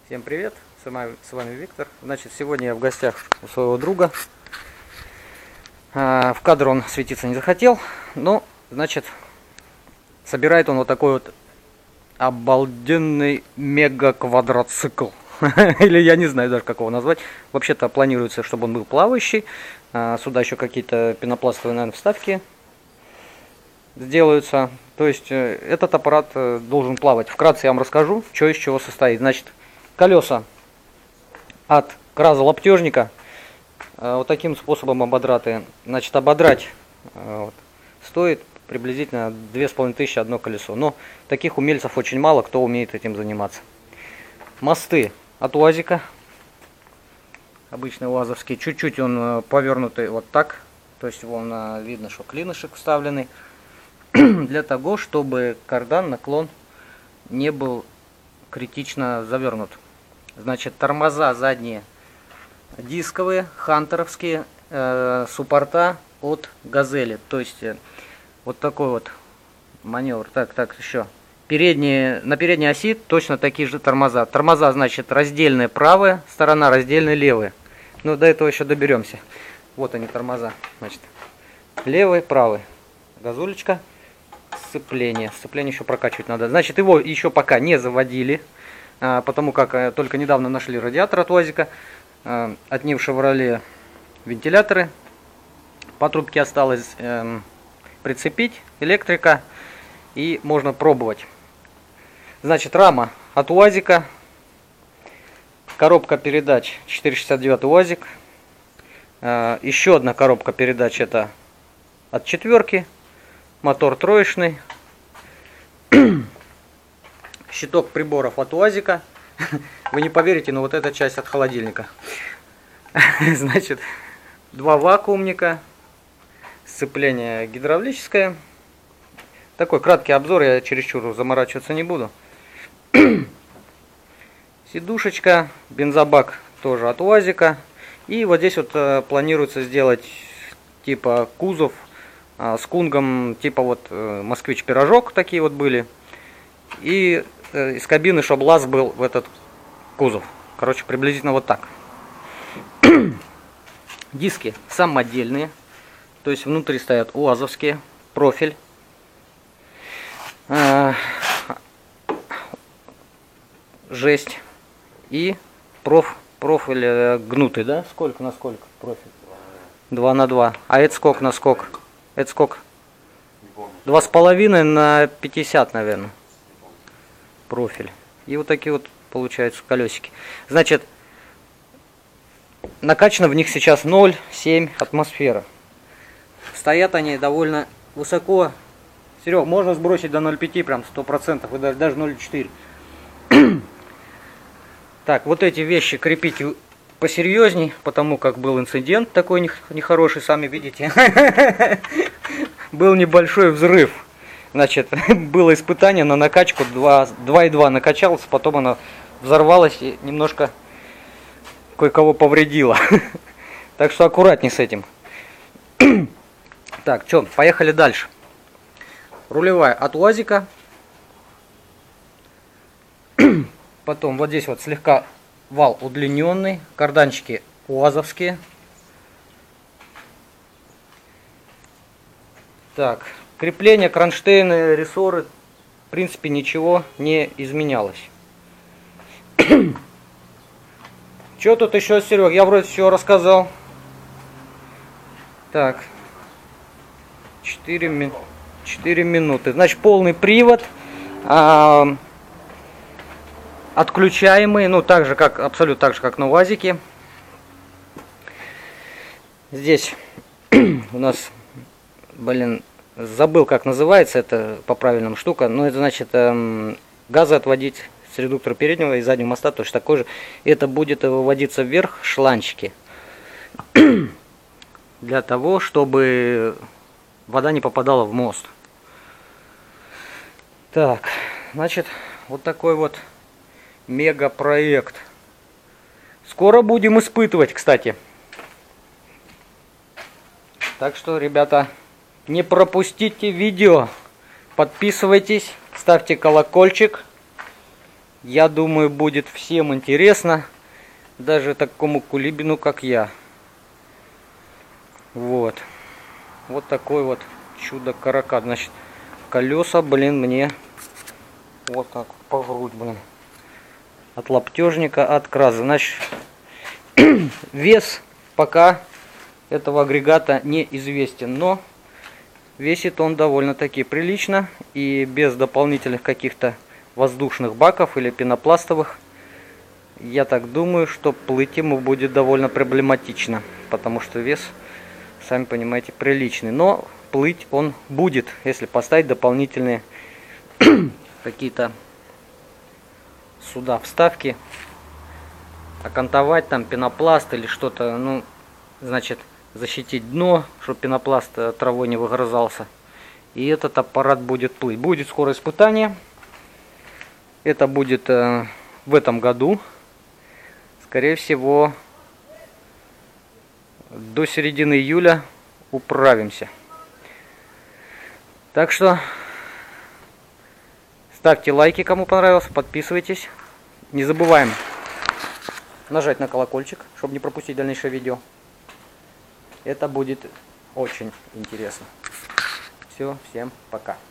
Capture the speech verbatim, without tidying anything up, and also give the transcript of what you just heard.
Всем привет, с вами, с вами Виктор. Значит, сегодня я в гостях у своего друга. А, в кадр он светиться не захотел, но, значит, собирает он вот такой вот обалденный мега-квадроцикл. Или я не знаю даже, как его назвать. Вообще-то планируется, чтобы он был плавающий. А, сюда еще какие-то пенопластовые, наверное, вставки сделаются. То есть этот аппарат должен плавать. Вкратце я вам расскажу, что из чего состоит. Значит, колеса от краза лаптежника вот таким способом ободраты. Значит, ободрать вот, стоит приблизительно две с половиной тысячи одно колесо. Но таких умельцев очень мало, кто умеет этим заниматься. Мосты от УАЗика. Обычные УАЗовские. Чуть-чуть он повернутый вот так. То есть вон видно, что клинышек вставленный. Для того, чтобы кардан, наклон не был критично завернут. Значит, тормоза задние дисковые, хантеровские, э, суппорта от Газели. То есть э, вот такой вот маневр. Так, так, еще. Передние, на передней оси точно такие же тормоза. Тормоза, значит, раздельная правая сторона, раздельная левая. Ну, до этого еще доберемся. Вот они, тормоза. Значит, левый, правый. Газулечка. Сцепление. Сцепление еще прокачивать надо. Значит, его еще пока не заводили, потому как только недавно нашли радиатор от УАЗика. От них в Шевроле вентиляторы. По трубке осталось прицепить, электрика, и можно пробовать. Значит, рама от УАЗика. Коробка передач четыреста шестьдесят девять УАЗик. Еще одна коробка передач это от четверки. Мотор троечный. Щиток приборов от УАЗика. Вы не поверите, но вот эта часть от холодильника. Значит, два вакуумника. Сцепление гидравлическое. Такой краткий обзор, я чересчур заморачиваться не буду. Сидушечка, бензобак тоже от УАЗика. И вот здесь вот э, планируется сделать типа кузов с кунгом, типа вот э, москвич-пирожок такие вот были. И э, из кабины, чтобы лаз был в этот кузов. Короче, приблизительно вот так. Диски самодельные. То есть внутри стоят УАЗовские. Профиль. Э, жесть. И проф, профиль э, гнутый, да? Сколько на сколько профиль? два на два. А это сколько на сколько? Это сколько? Два с половиной на пятьдесят, наверное. Профиль. И вот такие вот получаются колесики. Значит, накачано в них сейчас ноль целых семь десятых атмосфера. Стоят они довольно высоко. Серег, можно сбросить до ноль целых пять прям сто процентов, и даже, даже ноль целых четыре. Так, вот эти вещи крепите посерьезней, потому как был инцидент такой нехороший, сами видите. Был небольшой взрыв. Значит, было испытание на накачку, два и два накачалось, потом она взорвалась и немножко кое-кого повредила. Так что аккуратней с этим. Так, что, поехали дальше. Рулевая от УАЗика. Потом вот здесь вот слегка вал удлиненный, карданчики УАЗовские. Так, крепление, кронштейны, рессоры, в принципе, ничего не изменялось. Что тут еще, Серег? Я вроде все рассказал. Так, четыре минуты. Значит, полный привод. А, отключаемый, ну так же как абсолютно так же как на УАЗике. Здесь у нас, блин, забыл как называется это по правильному штука, но это значит эм, газоотводить с редуктора переднего и заднего моста точно такой же. Это будет выводиться вверх шланчики для того, чтобы вода не попадала в мост. Так, значит, вот такой вот мега-проект. Скоро будем испытывать, кстати. Так что, ребята, не пропустите видео. Подписывайтесь, ставьте колокольчик. Я думаю, будет всем интересно. Даже такому кулибину, как я. Вот. Вот такой вот чудо-каракат. Значит, колеса, блин, мне вот так по грудь, блин. От лаптежника, от Краза. Значит, вес пока этого агрегата неизвестен, но весит он довольно-таки прилично. И без дополнительных каких-то воздушных баков или пенопластовых, я так думаю, что плыть ему будет довольно проблематично. Потому что вес, сами понимаете, приличный. Но плыть он будет, если поставить дополнительные какие-то сюда вставки, окантовать там пенопласт или что-то, ну, значит, защитить дно, чтобы пенопласт травой не выгрызался. И этот аппарат будет плыть. Будет скоро испытание. Это будет э, в этом году. Скорее всего, до середины июля управимся. Так что ставьте лайки, кому понравилось, подписывайтесь. Не забываем нажать на колокольчик, чтобы не пропустить дальнейшее видео. Это будет очень интересно. Все, всем пока.